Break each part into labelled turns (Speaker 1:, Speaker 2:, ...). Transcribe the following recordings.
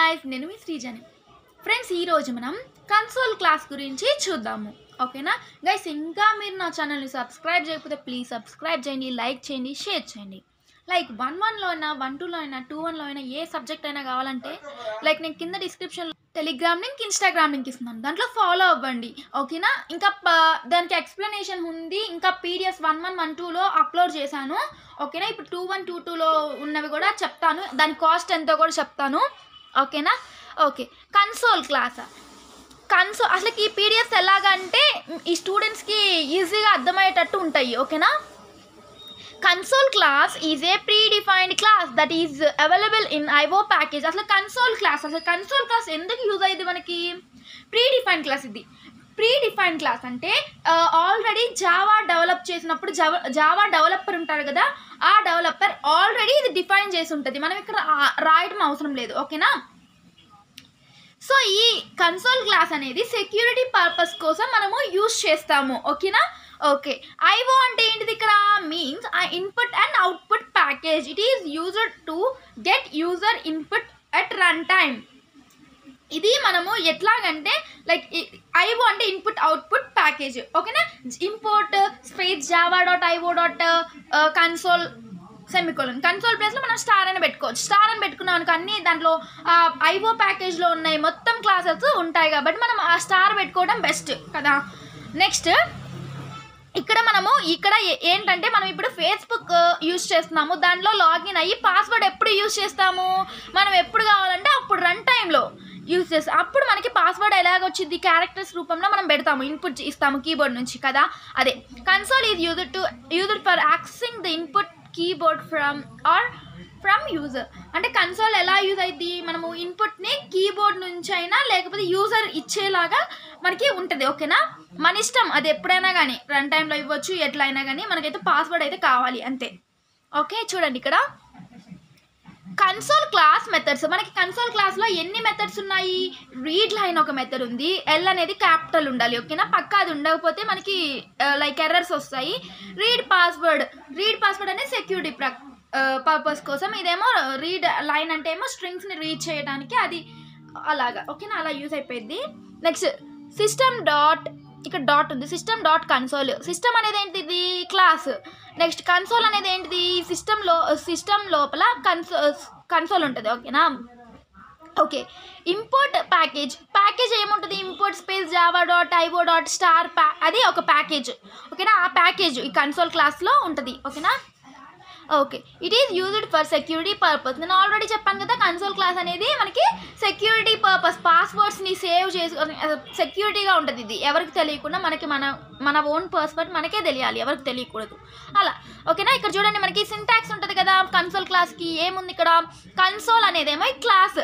Speaker 1: guys, నేను మీ శ్రీజని. Friends ఈ రోజు మనం కన్సోల్ క్లాస్ గురించి చూద్దాము. ఓకేనా గైస్, ఇంకా మీరు నా ఛానల్ని సబ్స్క్రైబ్ చేయకపోతే ప్లీజ్ సబ్స్క్రైబ్ చేయండి, లైక్ చేయండి, షేర్ చేయండి. లైక్ 1.1లో అయినా 1.2లో అయినా 2.1లో అయినా ఏ సబ్జెక్ట్ అయినా కావాలంటే లైక్ నేను కింద డిస్క్రిప్షన్లో టెలిగ్రామ్ లింక్, ఇన్స్టాగ్రామ్ లింక్ ఇస్తున్నాను, దాంట్లో ఫాలో అవ్వండి. ఓకేనా, ఇంకా దానికి ఎక్స్ప్లెనేషన్ ఉంది, ఇంకా పీడిఎఫ్ 1.1, 1.2లో అప్లోడ్ చేశాను. ఓకేనా, ఇప్పుడు 2.1, 2.2లో ఉన్నవి కూడా చెప్తాను, దాని కాస్ట్ ఎంతో కూడా చెప్తాను. ఓకేనా, ఓకే. కన్సోల్ క్లాస్, అసలు ఈ పీడిఎఫ్స్ ఎలాగంటే ఈ స్టూడెంట్స్కి ఈజీగా అర్థమయ్యేటట్టు ఉంటాయి. ఓకేనా, console class is a predefined class that is available in IO package. అసలు కన్సోల్ క్లాస్ ఎందుకు యూజ్ అయ్యింది మనకి? Predefined class. ఇది ప్రీడిఫైన్డ్ క్లాస్ అంటే ఆల్రెడీ జావా డెవలప్ చేసినప్పుడు జావా డెవలపర్ ఉంటాడు కదా, ఆ డెవలపర్ ఆల్రెడీ ఇది డిఫైన్ చేసి ఉంటుంది, మనం ఇక్కడ రాయడం అవసరం లేదు. ఓకేనా, సో ఈ కన్సోల్ క్లాస్ అనేది సెక్యూరిటీ పర్పస్ కోసం మనము యూజ్ చేస్తాము. ఓకేనా, ఓకే. ఐఓ అంటే ఏంటిది? ఇక్కడ means input and output package. It is used to get user input at run time. ఇది మనము ఎట్లాగంటే లైక్ ఐఓ అంటే ఇన్పుట్ అవుట్పుట్ ప్యాకేజ్. ఓకేనా, import space Java dot IO dot console semicolon. Console ప్లేస్లో మనం స్టార్ అని పెట్టుకోవచ్చు. స్టార్ అని పెట్టుకున్నాం అనుకో అన్నీ దాంట్లో ఐఓ ప్యాకేజ్లో ఉన్నాయి, మొత్తం క్లాసెస్ ఉంటాయి కాబట్టి మనం ఆ స్టార్ పెట్టుకోవడం బెస్ట్ కదా. నెక్స్ట్ ఇక్కడ ఏంటంటే మనం ఇప్పుడు ఫేస్బుక్ యూజ్ చేస్తున్నాము, దాంట్లో లాగిన్ అయ్యి పాస్వర్డ్ ఎప్పుడు యూజ్ చేస్తాము? మనం ఎప్పుడు కావాలంటే అప్పుడు రన్ టైంలో యూజ్ చేస్తాం. అప్పుడు మనకి పాస్వర్డ్ ఎలాగొచ్చింది? క్యారెక్టర్స్ రూపంలో మనం పెడతాము, ఇన్పుట్ ఇస్తాము కీబోర్డ్ నుంచి కదా. అదే console is used for accessing the input keyboard from user. అంటే కన్సోల్ ఎలా యూజ్ అయింది? మనము ఇన్పుట్ని కీబోర్డ్ నుంచి అయినా లేకపోతే యూజర్ ఇచ్చేలాగా మనకి ఉంటుంది. ఓకేనా, మన ఇష్టం, అది ఎప్పుడైనా కానీ రన్ టైంలో ఇవ్వచ్చు, ఎట్లా అయినా కానీ మనకైతే పాస్వర్డ్ అయితే కావాలి అంతే. ఓకే, చూడండి ఇక్కడ కన్సోల్ క్లాస్ మెథడ్స్. మనకి కన్సోల్ క్లాస్లో ఎన్ని మెథడ్స్ ఉన్నాయి? రీడ్ లైన్ ఒక మెథడ్ ఉంది, ఎల్ అనేది క్యాపిటల్ ఉండాలి. ఓకేనా, పక్కా అది ఉండకపోతే మనకి లైక్ ఎర్రర్స్ వస్తాయి. రీడ్ పాస్వర్డ్ అనేది సెక్యూరిటీ పర్పస్ కోసం. ఇదేమో రీడ్ లైన్ అంటే ఏమో స్ట్రింగ్స్ని రీడ్ చేయడానికి, అది అలాగా. ఓకేనా, అలా యూజ్ అయిపోయింది. నెక్స్ట్ సిస్టమ్ డాట్, ఇక్కడ డాట్ ఉంది, సిస్టమ్ డాట్ కన్సోల్. సిస్టమ్ అనేది ఏంటిది? క్లాస్. నెక్స్ట్ కన్సోల్ అనేది ఏంటిది? సిస్టమ్ లోపల కన్సోల్ ఉంటుంది. ఓకేనా, ఓకే. ఇంపోర్ట్ ప్యాకేజ్ ఏముంటుంది? Import space Java dot IO dot star అది ఒక ప్యాకేజ్. ఓకేనా, ఆ ప్యాకేజ్ ఈ కన్సోల్ క్లాస్లో ఉంటుంది. ఓకేనా, okay. It is used for security purpose. నేను ఆల్రెడీ చెప్పాను కదా, కన్సోల్ క్లాస్ అనేది మనకి సెక్యూరిటీ పర్పస్, పాస్వర్డ్స్ని సేవ్ చేసుకొని సెక్యూరిటీగా ఉంటుంది. ఇది ఎవరికి తెలియకుండా మనకి మన ఓన్ పాస్వర్డ్ మనకే తెలియాలి, ఎవరికి తెలియకూడదు అలా. ఓకేనా, ఇక్కడ చూడండి మనకి సింటాక్స్ ఉంటుంది కదా కన్సోల్ క్లాస్కి. ఏముంది ఇక్కడ? కన్సోల్ అనేదేమో క్లాస్,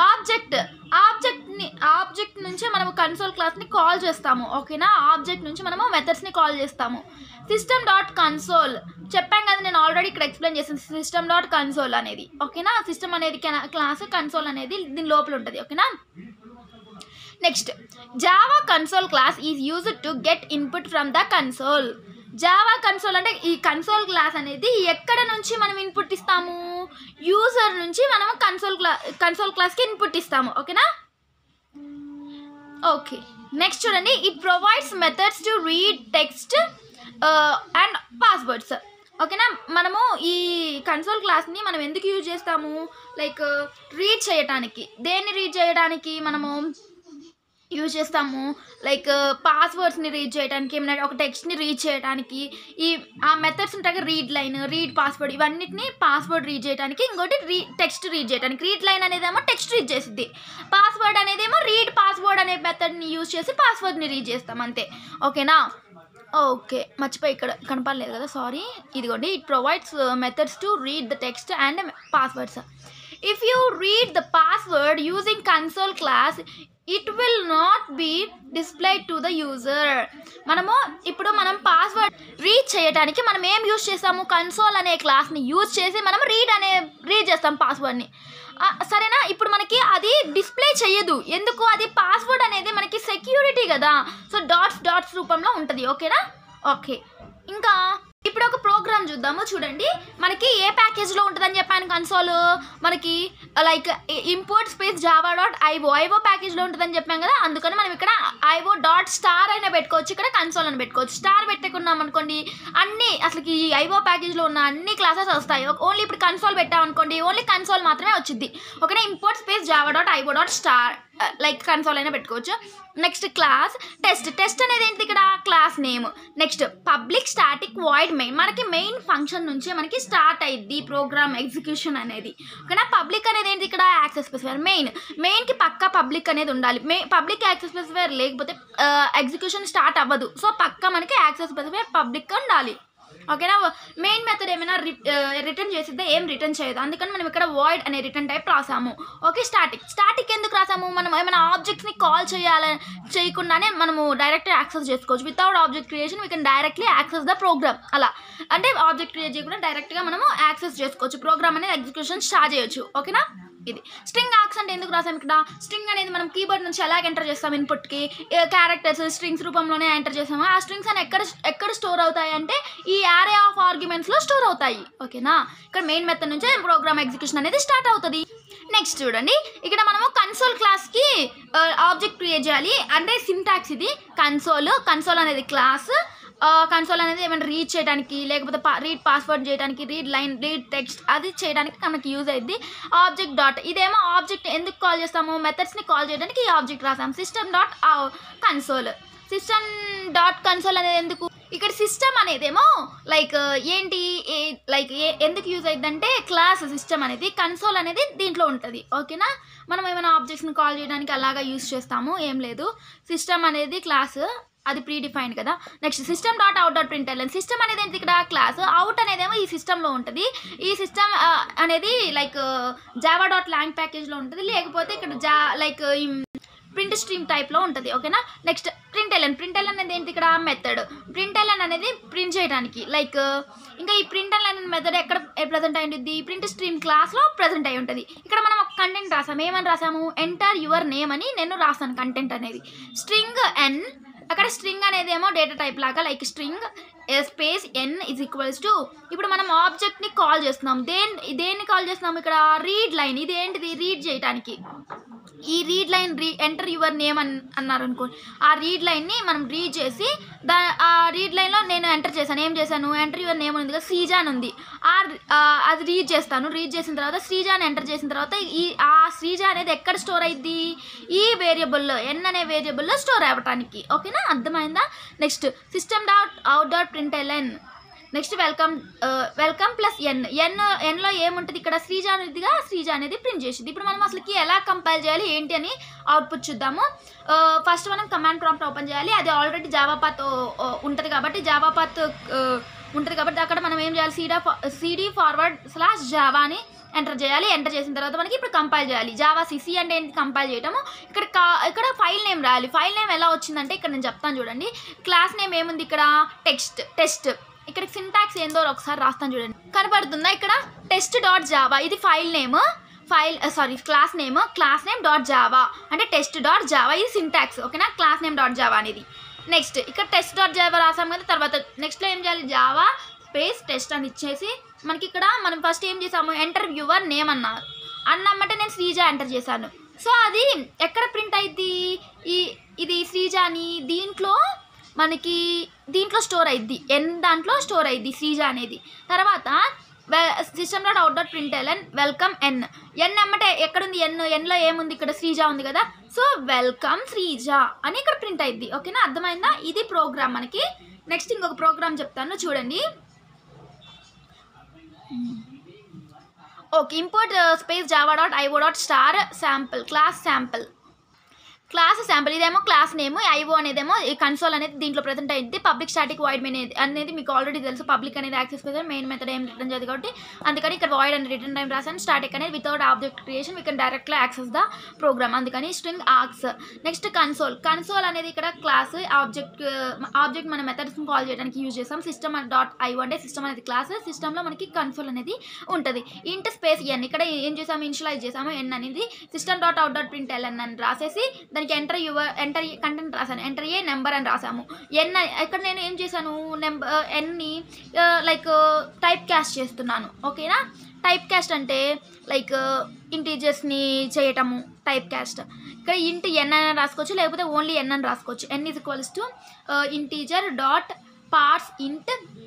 Speaker 1: ఆబ్జెక్ట్ నుంచి మనము కన్సోల్ క్లాస్ని కాల్ చేస్తాము. ఓకేనా, ఆబ్జెక్ట్ నుంచి మనము మెథడ్స్ని కాల్ చేస్తాము. సిస్టమ్ డాట్ కన్సోల్ చెప్పాం కదా, నేను ఆల్రెడీ ఇక్కడ ఎక్స్ప్లెయిన్ చేసాను సిస్టమ్ డాట్ కన్సోల్ అనేది. ఓకేనా, సిస్టమ్ అనేది క్లాస్, కన్సోల్ అనేది దీని లోపల ఉంటుంది. ఓకేనా, next Java console class is used to get input from the console. Java console అంటే ఈ కన్సోల్ క్లాస్ అనేది ఎక్కడ నుంచి మనం ఇన్పుట్ ఇస్తాము? యూజర్ నుంచి మనము కన్సోల్ క్లాస్కి ఇన్పుట్ ఇస్తాము. ఓకేనా, ఓకే. నెక్స్ట్ చూడండి, it provides methods to read text and passwords. ఓకేనా, మనము ఈ కన్సోల్ క్లాస్ని మనం ఎందుకు యూజ్ చేస్తాము? లైక్ రీడ్ చేయడానికి. దేన్ని రీడ్ చేయడానికి మనము యూజ్ చేస్తాము? లైక్ పాస్వర్డ్స్ని రీడ్ చేయడానికి, ఏమైనా ఒక టెక్స్ట్ని రీడ్ చేయడానికి. ఆ మెథడ్స్ ఉంటాయి, రీడ్ లైన్, రీడ్ పాస్వర్డ్, ఇవన్నిటిని పాస్వర్డ్ రీడ్ చేయడానికి, ఇంకోటి టెక్స్ట్ రీడ్ చేయడానికి. రీడ్ లైన్ అనేదేమో టెక్స్ట్ రీడ్ చేసిద్ది, పాస్వర్డ్ అనేదేమో రీడ్ పాస్వర్డ్ అనే మెథడ్ని యూజ్ చేసి పాస్వర్డ్ని రీడ్ చేస్తాం అంతే. ఓకేనా, ఓకే. మర్చిపోయి ఇక్కడ కనపడలేదు కదా, సారీ. ఇదిగోండి, it provides methods to read the text and passwords. If you read the password using console class it will not be displayed to the user. మనం పాస్వర్డ్ రీడ్ చేయడానికి మనం ఏం యూజ్ చేస్తాము? కన్సోల్ అనే క్లాస్ని యూజ్ చేసి మనం read చేస్తాం పాస్వర్డ్ని. సరేనా, ఇప్పుడు మనకి అది డిస్ప్లే చేయదు. ఎందుకు? అది పాస్వర్డ్ అనేది మనకి సెక్యూరిటీ కదా, సో డాట్స్ రూపంలో ఉంటుంది. ఓకేనా, ఓకే. ఇంకా ఇప్పుడు ఒక ప్రోగ్రామ్ చూద్దాము చూడండి. మనకి ఏ ప్యాకేజ్లో ఉంటుందని చెప్పాను కన్సోల్, మనకి like import space Java dot IO ప్యాకేజ్లో ఉంటుందని చెప్పాం కదా. అందుకని మనం ఇక్కడ ఐఓ డాట్ స్టార్ అయినా పెట్టుకోవచ్చు, ఇక్కడ కన్సోల్ అని పెట్టుకోవచ్చు. స్టార్ పెట్టుకున్నాం అనుకోండి అన్ని అసలుకి ఈ ఐఓ ప్యాకేజ్లో ఉన్న అన్ని క్లాసెస్ వస్తాయి. ఓన్లీ ఇప్పుడు కన్సోల్ పెట్టామనుకోండి ఓన్లీ కన్సోల్ మాత్రమే వచ్చింది. ఓకేనా. Import space Java dot IO dot star like console అయినా పెట్టుకోవచ్చు. నెక్స్ట్ క్లాస్ టెస్ట్ అనేది ఏంటి ఇక్కడ class name. Next public static void main, మనకి మెయిన్ ఫంక్షన్ నుంచే మనకి స్టార్ట్ అయ్యిద్ది ప్రోగ్రామ్ ఎగ్జిక్యూషన్ అనేది. ఓకేనా. పబ్లిక్ అనేది ఏంటి ఇక్కడ యాక్సెస్ స్పెసిఫైర్. మెయిన్కి పక్కా పబ్లిక్ అనేది ఉండాలి. పబ్లిక్ యాక్సెస్ స్పెసిఫైర్ లేకపోతే ఎగ్జిక్యూషన్ స్టార్ట్ అవ్వదు. సో పక్కా మనకి యాక్సెస్ స్పెసిఫైర్ పబ్లిక్ ఉండాలి. ఓకేనా. మెయిన్ మెథడ్ ఏమైనా రిటర్న్ చేసిద్దా, ఏం రిటర్న్ చేయదు. అందుకని మనం ఇక్కడ వాయిడ్ అనే రిటర్న్ టైప్ రాసాము. ఓకే. స్టాటిక్ ఎందుకు రాసాము, మనం ఏమైనా ఆబ్జెక్ట్స్ని కాల్ చేయకుండానే మనము డైరెక్ట్ యాక్సెస్ చేసుకోవచ్చు. Without object creation we can directly access the program. అలా అంటే ఆబ్జెక్ట్ క్రియేట్ చేయకుండా డైరెక్ట్గా మనము యాక్సెస్ చేసుకోవచ్చు, ప్రోగ్రామ్ అనేది ఎగ్జిక్యూషన్ స్టార్ట్ చేయొచ్చు. ఓకేనా. ఇది స్ట్రింగ్ ఆక్స్ అంటే ఎందుకు రాసాం ఇక్కడ, స్ట్రింగ్ అనేది మనం కీబోర్డ్ నుంచి ఎలాగ ఎంటర్ చేస్తాం, ఇన్పుట్కి క్యారెక్టర్స్ స్ట్రింగ్స్ రూపంలోనే ఎంటర్ చేస్తాము. ఆ స్ట్రింగ్స్ అని ఎక్కడ స్టోర్ అవుతాయి అంటే ఈ యారే ఆఫ్ ఆర్గ్యుమెంట్స్లో స్టోర్ అవుతాయి. ఓకేనా. ఇక్కడ మెయిన్ మెథడ్ నుంచే ప్రోగ్రామ్ ఎగ్జిక్యూషన్ అనేది స్టార్ట్ అవుతుంది. నెక్స్ట్ చూడండి, ఇక్కడ మనము కన్సోల్ క్లాస్కి ఆబ్జెక్ట్ క్రియేట్ చేయాలి. అంటే సింటాక్స్ ఇది. కన్సోల్ అనేది క్లాస్. కన్సోల్ అనేది ఏమైనా రీడ్ చేయడానికి లేకపోతే రీడ్ పాస్వర్డ్ చేయడానికి, రీడ్ లైన్, రీడ్ టెక్స్ట్ అది చేయడానికి మనకి యూజ్ అయ్యింది. ఆబ్జెక్ట్ డాట్ ఇదేమో ఆబ్జెక్ట్ ఎందుకు కాల్ చేస్తాము, మెథడ్స్ని కాల్ చేయడానికి ఈ ఆబ్జెక్ట్ రాసాము. సిస్టమ్ డాట్ కన్సోల్ అనేది ఎందుకు, ఇక్కడ సిస్టమ్ అనేదేమో లైక్ ఏంటి ఎందుకు యూజ్ అయ్యిందంటే క్లాస్ సిస్టమ్ అనేది, కన్సోల్ అనేది దీంట్లో ఉంటుంది. ఓకేనా. మనం ఏమైనా ఆబ్జెక్ట్స్ని కాల్ చేయడానికి అలాగా యూజ్ చేస్తాము, ఏం లేదు. సిస్టమ్ అనేది క్లాస్, అది ప్రీ డిఫైన్డ్ కదా. Next system dot out dot println. System అనేది ఏంటి ఇక్కడ క్లాస్, అవుట్ అనేదేమో ఈ సిస్టంలో ఉంటుంది. ఈ సిస్టమ్ అనేది లైక్ జావా డాట్ లాంగ్ ప్యాకేజ్లో ఉంటుంది, లేకపోతే ఇక్కడ లైక్ ప్రింట్ స్ట్రీమ్ టైప్లో ఉంటుంది. ఓకేనా. నెక్స్ట్ ప్రింట్ఎల్ఎన్ అనేది ఏంటి ఇక్కడ మెథడ్. ప్రింట్ఎల్ఎన్ అనేది ప్రింట్ చేయడానికి లైక్ ఇంకా ఈ ప్రింట్ఎల్ఎన్ అనే మెథడ్ ఎక్కడ ప్రజెంట్ అయి ఉంటుంది, ప్రింట్ స్ట్రీమ్ క్లాస్లో ప్రజెంట్ అయి ఉంటుంది. ఇక్కడ మనం ఒక కంటెంట్ రాసాము. ఏమని రాసాము, ఎంటర్ యువర్ నేమ్ అని నేను రాసాను కంటెంట్ అనేది. స్ట్రింగ్ ఎన్, అక్కడ స్ట్రింగ్ అనేది ఏమో డేటా టైప్ లాగా like string space N is equals to, ఇప్పుడు మనం ఆబ్జెక్ట్ని కాల్ చేస్తున్నాం. దేన్ని కాల్ చేస్తున్నాం ఇక్కడ రీడ్ లైన్. ఇది ఏంటిది రీడ్ చేయడానికి. ఈ read line enter your name అన్నారు అనుకోండి, ఆ రీడ్ లైన్ని మనం రీడ్ చేసి ఆ రీడ్ లైన్లో నేను ఎంటర్ చేశాను. ఏం చేశాను, ఎంటర్ యువర్ నేమ్ ఉంది కదా, శ్రీజ అని ఉంది. అది రీడ్ చేస్తాను. రీడ్ చేసిన తర్వాత శ్రీజాని ఎంటర్ చేసిన తర్వాత ఆ శ్రీజ అనేది ఎక్కడ స్టోర్ అయింది, ఈ వేరియబుల్లో ఎన్ అనే వేరియబుల్లో స్టోర్ అవ్వటానికి. ఓకేనా, అర్థమైందా. Next system dot out dot println. Next welcome plus ఎన్లో ఏముంటుంది ఇక్కడ శ్రీజ అనేదిగా, శ్రీజ అనేది ప్రింట్ చేసింది. ఇప్పుడు మనం అసలుకి ఎలా కంపైల్ చేయాలి ఏంటి అని అవుట్పుట్ చూద్దాము. ఫస్ట్ మనం కమాండ్ ప్రాంప్ట్ ఓపెన్ చేయాలి. అది ఆల్రెడీ జావా పాత్ ఉంటుంది కాబట్టి అక్కడ మనం ఏం చేయాలి, cd /java అని ఎంటర్ చేయాలి. ఎంటర్ చేసిన తర్వాత మనకి ఇప్పుడు కంపైల్ చేయాలి. జావా సిసి అంటే ఏంటి, కంపైల్ చేయటము. ఇక్కడ ఫైల్ నేమ్ రాయాలి. ఫైల్ నేమ్ ఎలా వచ్చిందంటే ఇక్కడ నేను చెప్తాను చూడండి. క్లాస్ నేమ్ ఏముంది ఇక్కడ టెస్ట్. ఇక్కడ సింటాక్స్ ఏందో ఒకసారి రాస్తాను చూడండి, కనపడుతుందా ఇక్కడ టెస్ట్ డాట్ జావా. ఇది file name, class name dot Java అంటే టెస్ట్ డాట్ జావా. ఇది సింటాక్స్. ఓకేనా, క్లాస్ నేమ్ డాట్ జావా అనేది. నెక్స్ట్ ఇక్కడ టెస్ట్ డాట్ జావా రాసాం కదా. తర్వాత నెక్స్ట్లో ఏం చేయాలి, జావా స్పేస్ టెస్ట్ అని ఇచ్చేసి మనకి ఇక్కడ మనం ఫస్ట్ ఏం చేసాము, ఎంటర్ యువర్ నేమ్ అన్నమాట నేను శ్రీజ ఎంటర్ చేశాను. సో అది ఎక్కడ ప్రింట్ అయింది, ఇది శ్రీజ అని దీంట్లో స్టోర్ అయింది, దాంట్లో స్టోర్ అయింది శ్రీజ అనేది. తర్వాత system dot out dot println welcome N అమ్మటే ఎక్కడుంది, ఎన్లో ఏముంది ఇక్కడ శ్రీజ ఉంది కదా. సో వెల్కమ్ శ్రీజ అని ఇక్కడ ప్రింట్ అయింది. ఓకేనా, అర్థమైందా. ఇది ప్రోగ్రామ్ మనకి. నెక్స్ట్ ఇంకొక ప్రోగ్రామ్ చెప్తాను చూడండి. Okay, import space Java dot IO dot star sample class sample. ఇదేమో క్లాస్ నేమ్, ఐఓ అనేదేమో ఈ కన్సోల్ అనేది దీంట్లో ప్రెజెంట్ అయింది. పబ్లిక్ స్టాటిక్ వాయిడ్ మెయిన్ అనేది మీకు ఆల్రెడీ తెలుసు. పబ్లిక్ అనేది యాక్సెస్ చేస్తారు, మెయిన్ మెథడ్ ఏం రిటర్న్ చేయదు కాబట్టి అందుకని ఇక్కడ వాయిడ్ అని రిటర్న్ టైం రాసాను. స్టాటిక్ అనేది without object creation we can డైరెక్ట్గా యాక్సెస్ ద ప్రోగ్రామ్, అందుకని స్ట్రింగ్ ఆక్స్. నెక్స్ట్ కన్సోల్ అనేది ఇక్కడ క్లాస్, ఆబ్జెక్ట్ మన మెథడ్స్ని కాల్ చేయడానికి యూజ్ చేస్తాం. సిస్టమ్ డాట్ ఐఓ అంటే సిస్టమ్ అనేది క్లాస్, సిస్టంలో మనకి కన్సోల్ అనేది ఉంటుంది. ఇంట్ స్పేస్ ఎన్ ఇక్కడ ఏం చేసాము, ఇనిషియలైజ్ చేసాము ఎన్ అనేది. System dot out dot println అని రాసేసి దానికి ఎంటర్ కంటెంట్ రాసాను, ఎంటర్ ఏ నెంబర్ అని రాసాము. ఎన్ ఇక్కడ నేను ఏం చేశాను, ఎన్ని లైక్ టైప్ క్యాస్ట్ చేస్తున్నాను. ఓకేనా, టైప్ క్యాస్ట్ అంటే లైక్ ఇంటీజర్స్ని చేయటము టైప్ క్యాస్ట్. ఇక్కడ ఇంట్ ఎన్ అని రాసుకోవచ్చు, లేకపోతే ఓన్లీ ఎన్ అని రాసుకోవచ్చు. N is equals to integer dot parts int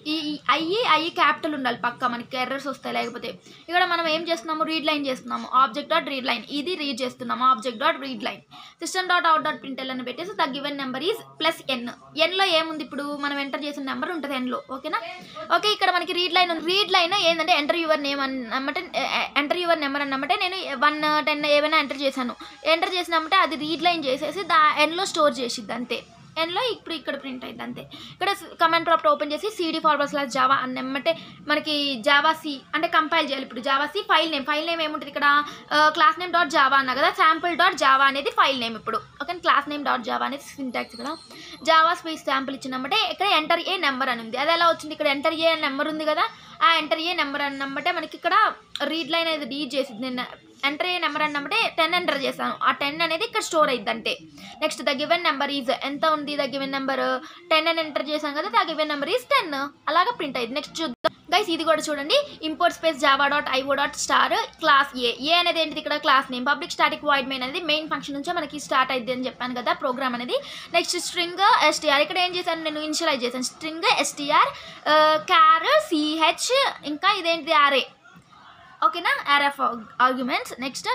Speaker 1: I capital ఉండాలి పక్క, మనకి ఎర్రర్స్ వస్తాయి లేకపోతే. ఇక్కడ మనం ఏం చేస్తున్నాము, రీడ్ లైన్ చేస్తున్నాము, ఆబ్జెక్ట్ డాట్ రీడ్ లైన్, ఇది రీడ్ చేస్తున్నాము, object dot read line. System dot out dot print అని పెట్టేసి the given number is plus N. ఎన్లో ఏముంది, ఇప్పుడు మనం ఎంటర్ చేసిన నెంబర్ ఉంటుంది ఎన్లో. ఓకేనా, ఓకే. ఇక్కడ మనకి రీడ్ లైన్ ఉంది. రీడ్ లైన్ ఏంటంటే ఎంటర్ యువర్ నేమ్ అన్నమాట, ఎంటర్ యువర్ నెంబర్ అన్నమాట. నేను 1, 10 ఏమైనా ఎంటర్ చేశాను. ఎంటర్ చేసినామంటే అది రీడ్ లైన్ చేసేసి ఎన్లో స్టోర్ చేసిద్ది అంతే. ఎన్లో ఇప్పుడు ఇక్కడ ప్రింట్ అయింది అంతే. ఇక్కడ కమాండ్ ప్రాంప్ట్ ఓపెన్ చేసి cd/జావా అన్నమాట మనకి జావా సి అంటే కంపైల్ చేయాలి. ఇప్పుడు జావా సి ఫైల్ నేమ్ ఏముంటుంది ఇక్కడ, క్లాస్ నేమ్ డాట్ జావా అన్నా కదా, శాంపుల్ డాట్ జావా అనేది ఫైల్ నేమ్ ఇప్పుడు. Okay, class name dot Java అనేది సింటాక్స్ కదా. జావా స్పేస్ శాంపుల్ ఇచ్చినమ్మంటే ఇక్కడ ఎంటర్ ఏ నెంబర్ అని ఉంది. అది ఎలా వచ్చింది, ఇక్కడ ఎంటర్ ఏ నెంబర్ ఉంది కదా, ఆ ఎంటర్ ఏ నెంబర్ అన్నమాట మనకి ఇక్కడ రీడ్ లైన్ అనేది రీడ్ చేసింది. నేను ఎంటర్ ఏ నెంబర్ అన్నమాట 10 ఎంటర్ చేశాను, ఆ 10 అనేది ఇక్కడ స్టోర్ అయ్యింది అంతే. Next the given number is ఎంత ఉంది, ద గివెన్ నెంబర్ 10 అని ఎంటర్ చేశాం కదా, ద గివెన్ నెంబర్ ఈజ్ 10 అలాగా ప్రింట్ అయ్యింది. నెక్స్ట్ చూద్దాం గైస్, ఇది కూడా చూడండి. Import space Java dot IO dot star class A అనేది ఏంటిది, ఇక్కడ class name. Public static void main అనేది మెయిన్ ఫంక్షన్ నుంచే మనకి స్టార్ట్ అయింది అని చెప్పాను కదా ప్రోగ్రామ్ అనేది. నెక్స్ట్ స్ట్రింగ్ ఎస్టీఆర్, ఇక్కడ ఏం చేశాను నేను, ఇనిషియలైజ్ చేశాను. స్ట్రింగ్ ఎస్టీఆర్ క్యార్ సిహెచ్, ఇంకా ఇదేంటిది అరే. ఓకేనా, array of arguments. Next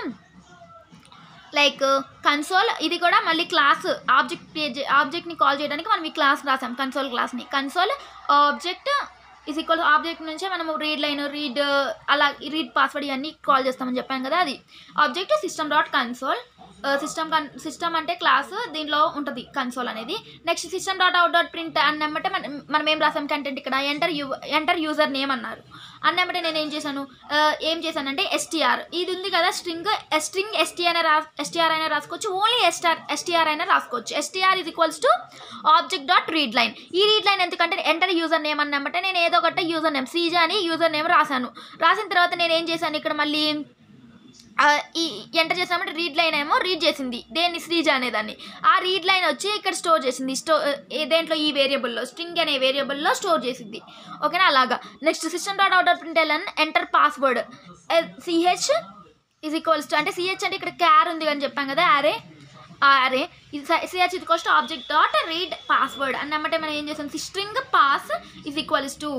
Speaker 1: like console, ఇది కూడా మళ్ళీ క్లాస్ ఆబ్జెక్ట్ని కాల్ చేయడానికి మనం ఈ క్లాస్ రాసాం, కన్సోల్ క్లాస్ని. Console object is equal object నుంచే మనము రీడ్ లైన్, అలా రీడ్ పాస్వర్డ్ ఇవన్నీ కాల్ చేస్తామని చెప్పాను కదా, అది object. System dot console, system అంటే క్లాస్, దీనిలో ఉంటుంది కన్సోల్ అనేది. Next system dot out dot print అన్నమాట మనం ఏం రాసాం కంటెంట్, ఇక్కడ ఎంటర్ యూజర్ నేమ్ అన్నారు. అన్నమాట నేను ఏం చేశానంటే ఎస్టీఆర్, ఇది ఉంది కదా స్ట్రింగ్ ఎస్టీఆర్ అయినా రాసుకోవచ్చు, ఓన్లీ ఎస్టీఆర్ అయినా రాసుకోవచ్చు. STR is equals to object dot read line. ఈ రీడ్ లైన్ ఎందుకంటే ఎంటర్ యూజర్ నేమ్ అన్నమాట, నేను ఏదో ఒకటి యూజర్ నేమ్ శ్రీజ అని యూజర్ నేమ్ రాశాను. రాసిన తర్వాత నేను ఏం చేశాను, ఇక్కడ మళ్ళీ ఈ ఎంటర్ చేసామంటే రీడ్ లైన్ ఏమో రీడ్ చేసింది దేన్ని, శ్రీజ అనేదాన్ని. ఆ రీడ్ లైన్ వచ్చి ఇక్కడ స్టోర్ చేసింది, దేంట్లో ఈ వేరియబుల్లో, స్ట్రింగ్ అనే వేరియబుల్లో స్టోర్ చేసింది. ఓకేనా, అలాగా. Next system dot out dot print enter password CH is equals to, అంటే సిహెచ్ అంటే ఇక్కడ క్యార్ ఉంది అని చెప్పాం కదా, array CH is equals to object dot read password అన్నమాట. మనం ఏం చేసాం, string pass is equals to,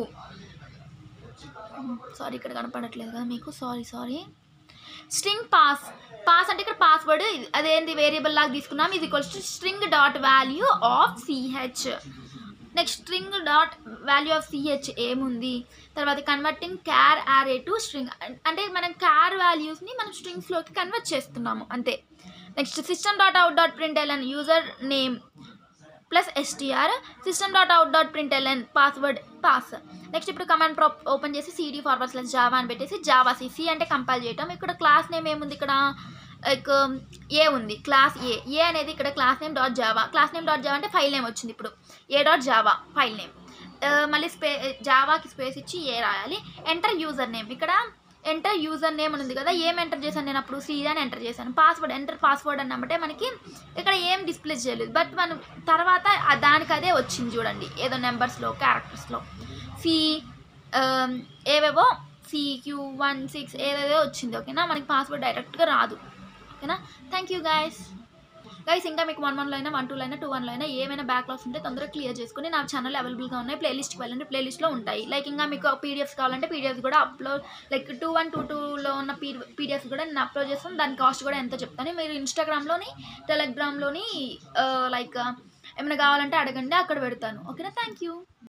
Speaker 1: sorry ఇక్కడ కనపడట్లేదు కదా మీకు, సారీ స్ట్రింగ్ పాస్ అంటే ఇక్కడ పాస్వర్డ్ అదేంటి వేరియబుల్ లాగా తీసుకున్నాం, ఇది equals to string dot value of CH. Next string dot value of CH ఏముంది, తర్వాత కన్వర్టింగ్ క్యార్ అరే టు స్ట్రింగ్, అంటే మనం క్యార్ వాల్యూస్ని మనం స్ట్రింగ్స్లోకి కన్వర్ట్ చేస్తున్నాము అంతే. Next system dot out dot print user name plus STR, system dot out dot print password pass. Next ఇప్పుడు కమాండ్ ప్రాంప్ట్ ఓపెన్ చేసి cd/జావా అని పెట్టేసి జావా సి అంటే కంపైల్ చేయటం. ఇక్కడ క్లాస్ నేమ్ ఏముంది, ఇక్కడ లైక్ ఏ ఉంది, క్లాస్ ఏ అనేది ఇక్కడ క్లాస్ నేమ్ డాట్ జావా అంటే ఫైల్ నేమ్ వచ్చింది. ఇప్పుడు a.java ఫైల్ నేమ్, మళ్ళీ జావాకి స్పేస్ ఇచ్చి ఏ రాయాలి. ఎంటర్ యూజర్ నేమ్, ఇక్కడ ఎంటర్ యూజర్ నేమ్ అని ఉంది కదా, ఏం ఎంటర్ చేశాను నేను అప్పుడు, సి అని ఎంటర్ చేశాను. పాస్వర్డ్ ఎంటర్ పాస్వర్డ్ అన్నమాట మనకి ఇక్కడ ఏం డిస్ప్లే చేయలేదు, బట్ మనం తర్వాత దానికి అదే వచ్చింది చూడండి, ఏదో నెంబర్స్లో క్యారెక్టర్స్లో ఏవేవో CQ16 ఏదేదో వచ్చింది. ఓకేనా, మనకి పాస్వర్డ్ డైరెక్ట్గా రాదు. ఓకేనా, థ్యాంక్ యూ గైస్. ఇంకా మీకు 1.1లో అయినా 1.2లో అయినా 2.1లో అయినా ఏమైనా బ్యాక్లాగ్స్ ఉంటే తొందరగా క్లియర్ చేసుకుని నా ఛానల్ అవైలబుల్గా ఉన్నాయి. ప్లేలిస్ట్కి వెళ్ళండి, ప్లేలిస్ట్లో ఉంటాయి. లైక్ ఇంకా మీకు పీడిఎఫ్స్ కావాలంటే పీడిఎఫ్స్ కూడా అప్లోడ్, లైక్ 2.1, 2.2లో ఉన్న పీడిఎఫ్స్ కూడా నేను అప్లోడ్ చేస్తాను. దాని కాస్ట్ కూడా ఎంతో చెప్తాను. మీరు ఇన్స్టాగ్రామ్లోని టెలిగ్రామ్లోని లైక్ ఏమైనా కావాలంటే అడగండి, అక్కడ పెడతాను. ఓకేనా, థ్యాంక్ యూ.